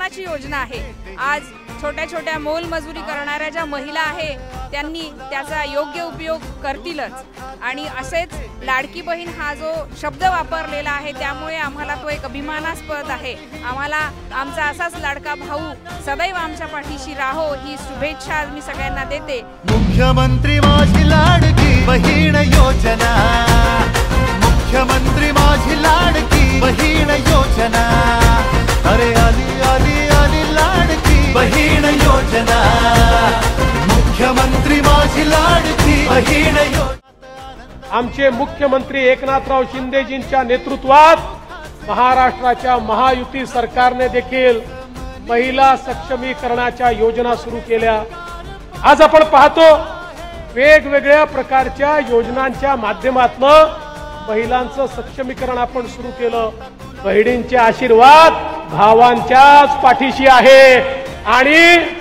महत्त्वाची योजना आहे। आज छोट्या छोट्या मोलमजुरी करणाऱ्या ज्या महिला आहे त्यांनी त्याचा योग्य उपयोग करतीलच आणि असेच लाडकी बहीण हा जो शब्द वापरलेला आहे त्यामुळे आम्हाला तो एक अभिमानास्पद आहे। आम्हाला आमचा असाच लाडका भाऊ सदैव आमच्या पाठीशी राहो ही शुभेच्छा मी सगळ्यांना देते। मुख्यमंत्री माझी लाडकी बहीण योजना, मुख्यमंत्री माझी लाडकी बहीण योजना, अरे आली आली आली लाडकी बहीण योजना, मुख्यमंत्री माझी लाडकी बहीण योजना। आमचे मुख्यमंत्री एकनाथराव शिंदेजींच्या नेतृत्वात महाराष्ट्राच्या महायुती सरकारने देखील महिला सक्षमीकरणाच्या योजना सुरू केल्या। आज आपण पाहतो वेगवेगळ्या प्रकारच्या योजनांच्या माध्यमातून महिलांचं सक्षमीकरण आपण सुरू केलं। बहिणींचे आशीर्वाद भावांच्याच पाठीशी आहे आणि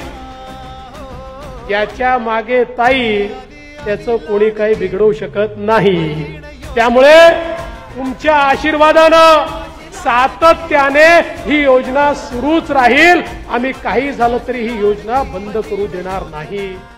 याच्या मागे ताई त्याचं कोणी काही बिघडवू शकत नाही। त्यामुळे तुमच्या आशीर्वादानं सातत्याने ही योजना सुरूच राहील। आम्ही काही झालं तरी ही योजना बंद करू देणार नाही।